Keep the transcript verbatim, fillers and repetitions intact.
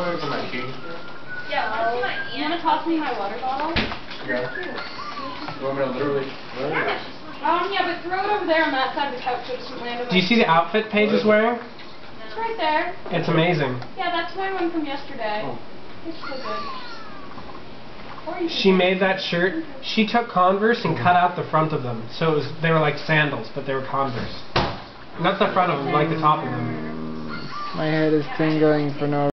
over to my key? Yeah, oh. my You want to toss me my water bottle? Yeah. You want me to literally... Yeah. Um, yeah, but throw it over there on that side of the couch so it doesn't land on my... Do you see the outfit Paige is wearing? It's right there. It's amazing. Yeah, that's my one from yesterday. Oh. It's so good. She made that shirt. She took Converse and cut out the front of them. So it was, they were like sandals, but they were Converse. Not the front of them, like the top of them. My head is tingling for no